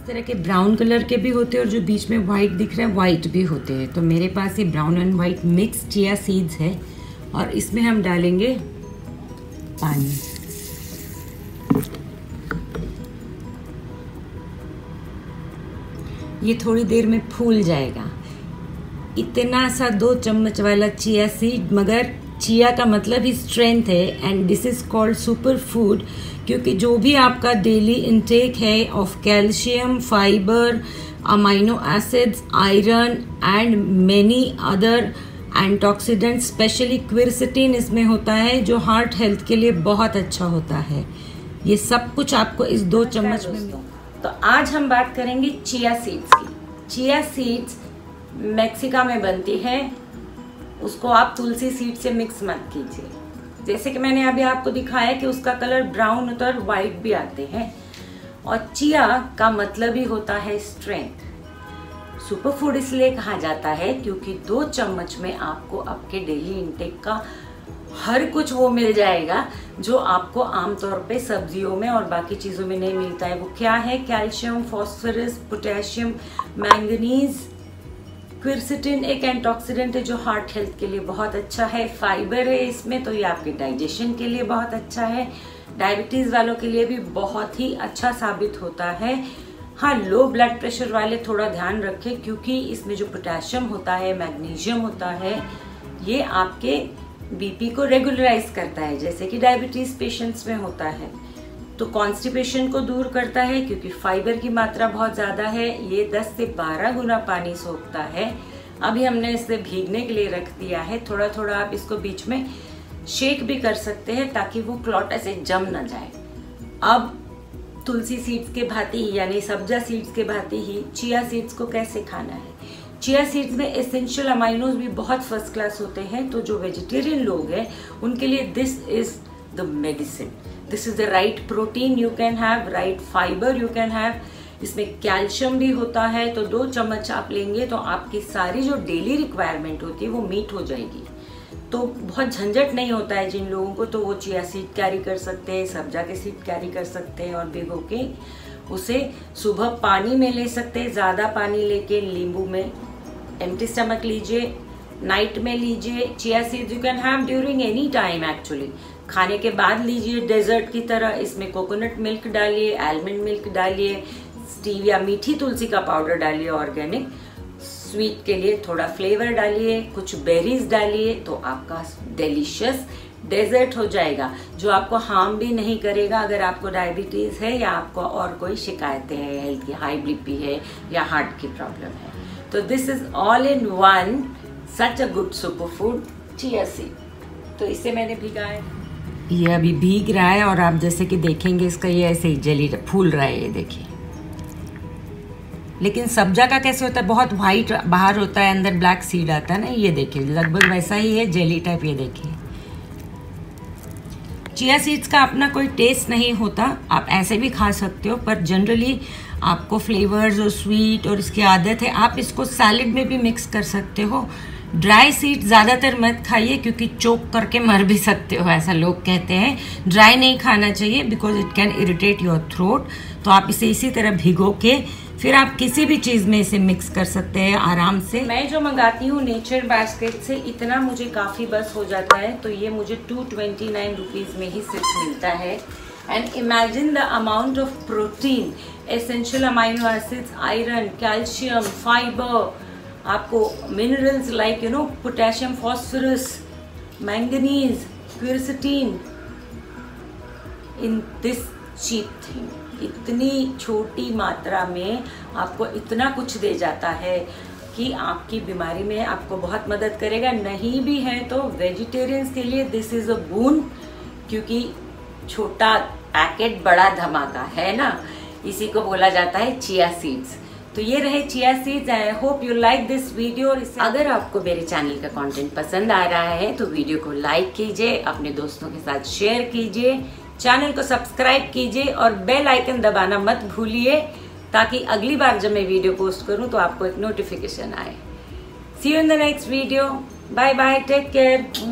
तरह के brown colour के भी होते हैं और जो बीच में वाइट दिख रहा है वाइट भी होते हैं। तो मेरे पास ये brown and white mix chia seeds है और इसमें हम डालेंगे पानी। ये थोड़ी देर में फूल जाएगा। इतना सा 2 चम्मच वाला चिया सीड, मगर चिया का मतलब ही स्ट्रेंथ है and this is called super food, क्योंकि जो भी आपका डेली इनटेक है of calcium, fiber, amino acids, iron and many other antioxidant, specially quercetin इसमें होता है जो हार्ट हेल्थ के लिए बहुत अच्छा होता है। ये सब कुछ आपको इस 2 चम्मच में मिलेगा। तो आज हम बात करेंगे चिया सीड्स की। चिया सीड्स मैक्सिका में बनती है, उसको आप तुलसी सीड से मिक्स मत कीजिए। जैसे कि मैंने अभी आपको दिखाया कि उसका कलर ब्राउन होता है और वाइट भी आते हैं। और चिया का मतलब ही होता है स्ट्रेंथ। सुपर फूड इसलिए कहा जाता है क्योंकि 2 चम्मच में आपको आपके डेली इंटेक का हर कुछ वो मिल जाएगा जो आपको आमतौर पे सब्जियों में और बाकी चीजों में नहीं मिलता है। वो क्या है? Calcium, phosphorus, potassium, manganese, quercetin एक एंटीऑक्सीडेंट है जो हार्ट हेल्थ के लिए बहुत अच्छा है। फाइबर है इसमें, तो ये आपके डाइजेशन के लिए बहुत अच्छा है। डायबिटीज वालों के लिए भी बहुत ही अच्छा साबित होता है। हाँ, लो ब्लड प्रेशर वाले थोड़ा ध्यान रखें क्योंकि इसमें जो पोटेशियम होता है, मैग्नीशियम होता है, ये आपके बीपी को रेगुलराइज करता है, जैसे कि डायबिटीज पेशेंट्स में होता है। तो कॉन्स्टिपेशन को दूर करता है क्योंकि फाइबर की मात्रा बहुत ज्यादा है। ये 10 से 12 गुना पानी सोखता है। अभी हमने इसे भीगने के लिए रख दिया है। थोड़ा थोड़ा आप इसको बीच में शेक भी कर सकते हैं ताकि वो क्लॉट ऐसे जम ना जाए। अब तुलसी सीड्स के भांति ही यानी सब्जा सीड्स के भांति ही चिया सीड्स को कैसे खाना है। चिया सीड्स में एसेंशियल अमाइनोज भी बहुत फर्स्ट क्लास होते हैं। तो जो वेजिटेरियन लोग हैं उनके लिए this is the medicine. This is the right protein you can have, right fiber you can have. इसमें कैल्शियम भी होता है। तो 2 चम्मच आप लेंगे तो आपकी सारी जो डेली रिक्वायरमेंट होती है वो मीट हो जाएगी। तो बहुत झंझट नहीं होता है जिन लोगों को, तो वो चिया सीड कैरी कर सकते हैं, सब्जा के सीड कैरी कर सकते हैं और भिगो के उसे सुबह पानी में ले सकते हैं। ज्यादा पानी लेके नींबू में एम्प्टी स्टमक लीजिए, नाइट में लीजिए। Chia seeds you can have during any time actually. खाने के बाद लीजिए डेजर्ट की तरह। इसमें कोकोनट मिल्क डालिए, आलमंड मिल्क डालिए, स्टीविया मीठी तुलसी का पाउडर डालिए ऑर्गेनिक, स्वीट के लिए थोड़ा फ्लेवर डालिए, कुछ बेरीज डालिए, तो आपका डिलीशियस डेजर्ट हो जाएगा जो आपको हार्म भी नहीं करेगा अगर आपको डायबिटीज है या आपको और कोई शिकायतें हैं, हेल्थ की, हाई बीपी है या हार्ट की प्रॉब्लम है। तो this is all in one such a good super food chia seed. तो इसे मैंने भिगाया, ये अभी भीग रहा है और आप जैसे कि देखेंगे इसका ये ऐसे ही जेली फूल रहा है, ये देखिए। लेकिन सब्जा का कैसे होता है, बहुत व्हाइट बाहर होता है, अंदर ब्लैक सीड आता है ना, ये देखिए लगभग वैसा ही है, जेली टाइप। ये देखिए चिया सीड्स का अपना कोई टेस्ट नहीं होता, आप ऐसे भी खा सकते हो, पर जनरली आपको फ्लेवर्स और स्वीट और इसकी आदत है। आप इसको सैलेड में भी मिक्स कर सकते हो। ड्राई सीड ज़्यादातर मत खाइए क्योंकि चोक करके मर भी सकते हो, ऐसा लोग कहते हैं। ड्राई नहीं खाना चाहिए because it can irritate your throat. तो आप इसे इसी तरह भिगो के फिर आप किसी भी चीज़ में इसे मिक्स कर सकते हैं आराम से। मैं जो मंगाती हूँ नेचर बास्केट से, इतना मुझे काफ़ी बस हो जाता है। तो ये मुझे 229 रुपीज़ में ही सिर्फ मिलता है। And imagine the amount of protein, essential amino acids, iron, calcium, fiber, आपको minerals like potassium, phosphorus, manganese, quercetin in this cheap thing. इतनी छोटी मात्रा में आपको इतना कुछ दे जाता है कि आपकी बीमारी में आपको बहुत मदद करेगा। नहीं भी है तो वेजिटेरियंस के लिए दिस इज अ बून, क्योंकि छोटा पैकेट बड़ा धमाका है ना, इसी को बोला जाता है चिया सीड्स। तो ये रहे chia seeds. I hope you like this video. और अगर आपको मेरे चैनल का कंटेंट पसंद आ रहा है तो वीडियो को लाइक कीजिए, अपने दोस्तों के साथ शेयर कीजिए, चैनल को सब्सक्राइब कीजिए और बेल आइकन दबाना मत भूलिए ताकि अगली बार जब मैं वीडियो पोस्ट करूं तो आपको एक नोटिफिकेशन आए। See you in the next video. Bye bye, take care.